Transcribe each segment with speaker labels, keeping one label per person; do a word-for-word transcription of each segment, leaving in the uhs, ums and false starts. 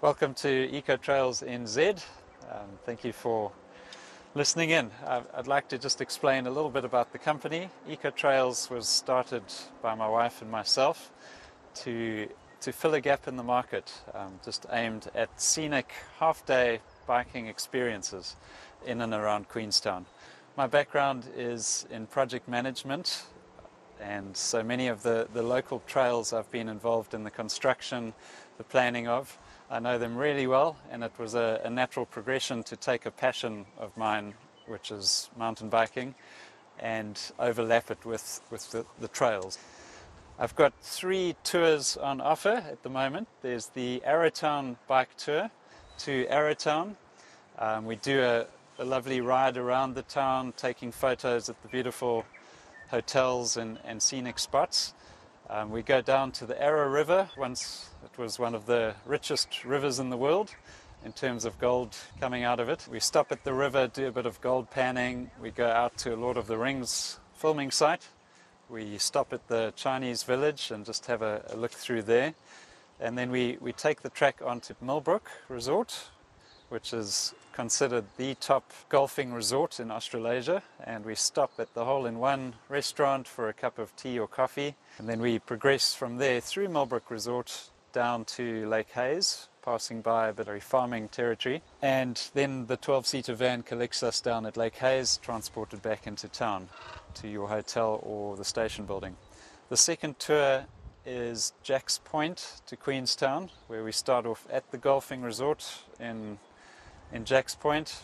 Speaker 1: Welcome to Eco Trails N Z. Um, thank you for listening in. I'd like to just explain a little bit about the company. Eco Trails was started by my wife and myself to, to fill a gap in the market, um, just aimed at scenic half-day biking experiences in and around Queenstown. My background is in project management, and so many of the, the local trails I've been involved in the construction, the planning of. I know them really well, and it was a, a natural progression to take a passion of mine, which is mountain biking, and overlap it with, with the, the trails. I've got three tours on offer at the moment. There's the Arrowtown bike tour to Arrowtown. Um, we do a, a lovely ride around the town, taking photos at the beautiful hotels and, and scenic spots. Um, we go down to the Arrow River. Once it was one of the richest rivers in the world in terms of gold coming out of it. We stop at the river, do a bit of gold panning. We go out to Lord of the Rings filming site. We stop at the Chinese village and just have a, a look through there. And then we, we take the track onto Millbrook Resort, which is considered the top golfing resort in Australasia, and we stop at the Hole-in-One restaurant for a cup of tea or coffee, and then we progress from there through Millbrook Resort down to Lake Hayes, passing by a bit of farming territory, and then the twelve-seater van collects us down at Lake Hayes, transported back into town to your hotel or the station building. The second tour is Jack's Point to Queenstown, where we start off at the golfing resort in In Jack's Point.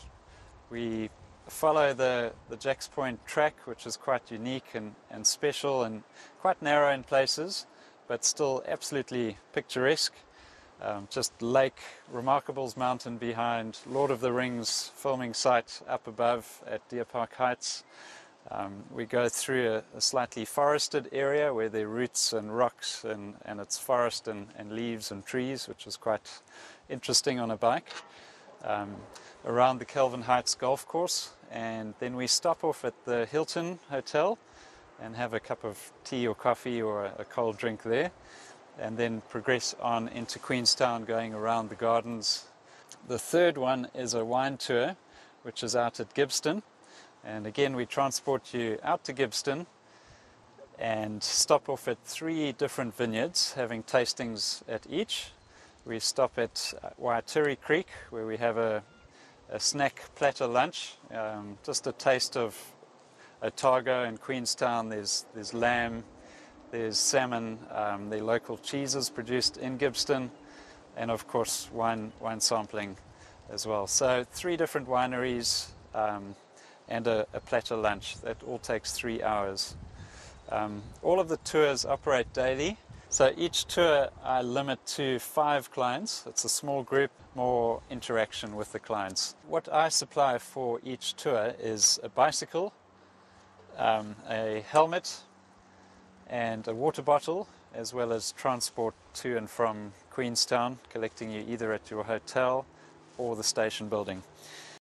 Speaker 1: We follow the, the Jack's Point track, which is quite unique and, and special and quite narrow in places, but still absolutely picturesque. Um, just Lake Remarkables Mountain behind, Lord of the Rings filming site up above at Deer Park Heights. Um, we go through a, a slightly forested area where there are roots and rocks and, and it's forest and, and leaves and trees, which is quite interesting on a bike. Um, around the Kelvin Heights golf course, and then we stop off at the Hilton Hotel and have a cup of tea or coffee or a, a cold drink there, and then progress on into Queenstown, going around the gardens. The third one is a wine tour, which is out at Gibbston, and again we transport you out to Gibbston and stop off at three different vineyards, having tastings at each. We stop at Waitiri Creek, where we have a, a snack platter lunch, um, just a taste of Otago in Queenstown. There's, there's lamb, there's salmon, um, the local cheeses produced in Gibbston, and of course wine, wine sampling as well. So three different wineries um, and a, a platter lunch. That all takes three hours. Um, all of the tours operate daily. So each tour I limit to five clients. It's a small group, more interaction with the clients. What I supply for each tour is a bicycle, um, a helmet, and a water bottle, as well as transport to and from Queenstown, collecting you either at your hotel or the station building.